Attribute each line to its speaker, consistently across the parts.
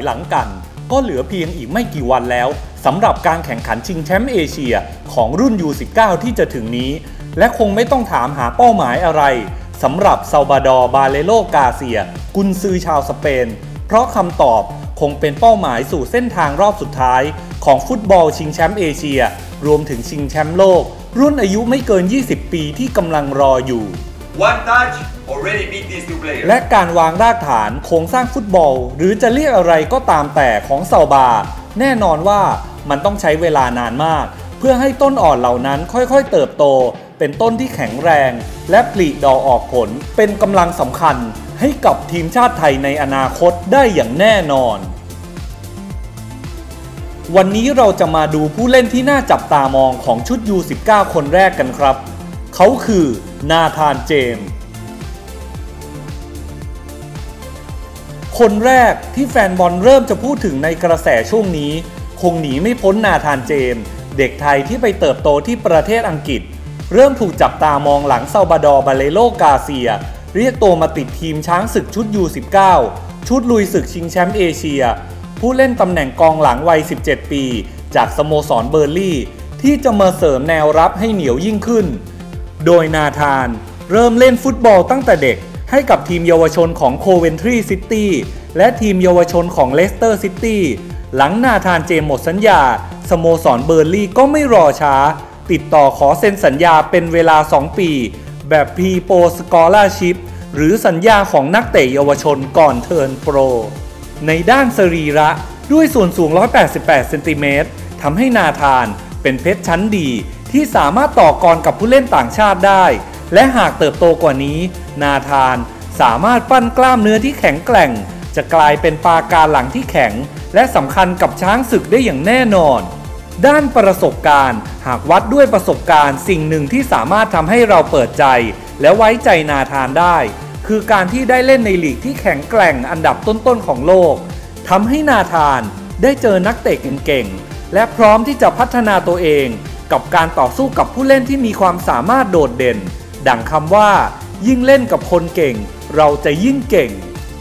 Speaker 1: หลังกันก็เหลือเพียงอีกไม่กี่วันแล้วสำหรับการแข่งขันชิงแชมป์เอเชียของรุ่น U19 ที่จะถึงนี้และคงไม่ต้องถามหาเป้าหมายอะไรสำหรับซาลบาดอร์ บาเลโล กาเซียกุนซือชาวสเปนเพราะคำตอบคงเป็นเป้าหมายสู่เส้นทางรอบสุดท้ายของฟุตบอลชิงแชมป์เอเชียรวมถึงชิงแชมป์โลกรุ่นอายุไม่เกิน20ปีที่กำลังรออยู่
Speaker 2: One touch already beat these two players
Speaker 1: และการวางรากฐานโครงสร้างฟุตบอลหรือจะเรียกอะไรก็ตามแต่ของซาลบาแน่นอนว่ามันต้องใช้เวลานานมากเพื่อให้ต้นอ่อนเหล่านั้นค่อยๆเติบโตเป็นต้นที่แข็งแรงและผลิดอกออกผลเป็นกำลังสำคัญให้กับทีมชาติไทยในอนาคตได้อย่างแน่นอนวันนี้เราจะมาดูผู้เล่นที่น่าจับตามองของชุด U19 คนแรกกันครับเขาคือนาธาน เจมส์คนแรกที่แฟนบอลเริ่มจะพูดถึงในกระแสช่วงนี้คงหนีไม่พ้นนาธาน เจมส์เด็กไทยที่ไปเติบโตที่ประเทศอังกฤษเริ่มถูกจับตามองหลังซาลบาดอร์ บาเลโล กาเซียเรียกตัวมาติดทีมช้างศึกชุด U19 ชุดลุยศึกชิงแชมป์เอเชียผู้เล่นตำแหน่งกองหลังวัย17ปีจากสโมสรเบอร์ลี่ที่จะมาเสริมแนวรับให้เหนียวยิ่งขึ้นโดยนาธานเริ่มเล่นฟุตบอลตั้งแต่เด็กให้กับทีมเยาวชนของโคเวนทรีซิตี้และทีมเยาวชนของเลสเตอร์ซิตี้หลังนาธาน เจมส์หมดสัญญาสโมสรเบอร์ลี่ก็ไม่รอช้าติดต่อขอเซ็นสัญญาเป็นเวลา2ปีแบบพรีโปรสกอลาชิพหรือสัญญาของนักเตะเยาวชนก่อนเทิร์นโปรในด้านสรีระด้วยส่วนสูง188เซนติเมตรทำให้นาธานเป็นเพชรชั้นดีที่สามารถต่อกรกับผู้เล่นต่างชาติได้และหากเติบโตกว่านี้นาธานสามารถปั้นกล้ามเนื้อที่แข็งแกร่งจะกลายเป็นปราการหลังที่แข็งและสำคัญกับช้างศึกได้อย่างแน่นอนด้านประสบการณ์หากวัดด้วยประสบการณ์สิ่งหนึ่งที่สามารถทำให้เราเปิดใจและไว้ใจนาธานได้คือการที่ได้เล่นในลีกที่แข็งแกร่งอันดับต้นๆของโลกทำให้นาธานได้เจอนักเตะเก่งๆและพร้อมที่จะพัฒนาตัวเองกับการต่อสู้กับผู้เล่นที่มีความสามารถโดดเด่นดังคำว่ายิ่งเล่นกับคนเก่งเราจะยิ่งเก่ง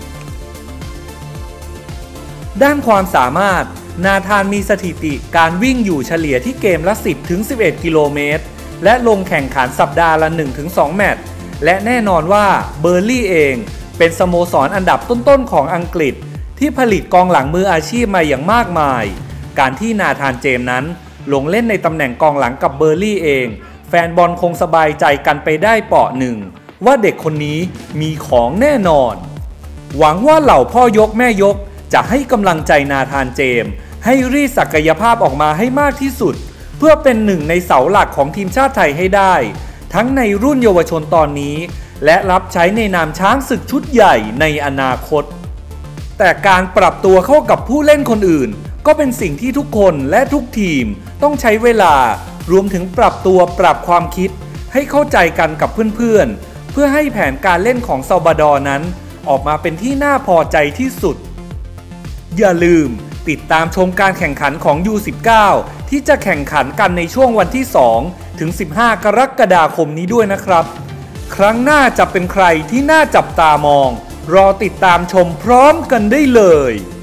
Speaker 1: ด้านความสามารถนาธานมีสถิติการวิ่งอยู่เฉลี่ยที่เกมละ 10-11 กิโลเมตรและลงแข่งขันสัปดาห์ละ 1-2 แมตช์และแน่นอนว่าเบอร์ลี่เองเป็นสโมสรอันดับต้นๆของอังกฤษที่ผลิตกองหลังมืออาชีพมาอย่างมากมายการที่นาธาน เจมส์นั้นลงเล่นในตำแหน่งกองหลังกับเบอร์ลี่เองแฟนบอลคงสบายใจกันไปได้เปาะหนึ่งว่าเด็กคนนี้มีของแน่นอนหวังว่าเหล่าพ่อยกแม่ยกจะให้กำลังใจนาธาน เจมส์ให้รีดศักยภาพออกมาให้มากที่สุดเพื่อเป็นหนึ่งในเสาหลักของทีมชาติไทยให้ได้ทั้งในรุ่นเยาวชนตอนนี้และรับใช้ในนามช้างศึกชุดใหญ่ในอนาคตแต่การปรับตัวเข้ากับผู้เล่นคนอื่นก็เป็นสิ่งที่ทุกคนและทุกทีมต้องใช้เวลารวมถึงปรับตัวปรับความคิดให้เข้าใจกันกับเพื่อนๆเพื่อให้แผนการเล่นของซาลบาดอร์นั้นออกมาเป็นที่น่าพอใจที่สุดอย่าลืมติดตามชมการแข่งขันของ U19 ที่จะแข่งขันกันในช่วงวันที่2 ถึง 15 กรกฎาคมนี้ด้วยนะครับครั้งหน้าจะเป็นใครที่น่าจับตามองรอติดตามชมพร้อมกันได้เลย